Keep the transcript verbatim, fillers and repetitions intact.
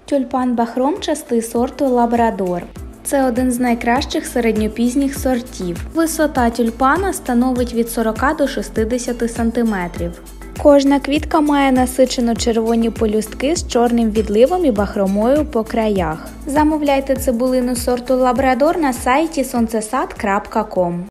Тюльпан бахромчастий сорту Лабрадор. Це один з найкращих середньопізніх сортів. Висота тюльпана становить від сорока до шістдесяти сантиметрів. Кожна квітка має насичено червоні пелюстки з чорним відливом і бахромою по краях. Замовляйте цибулину сорту Лабрадор на сайті сонцесад крапка ком.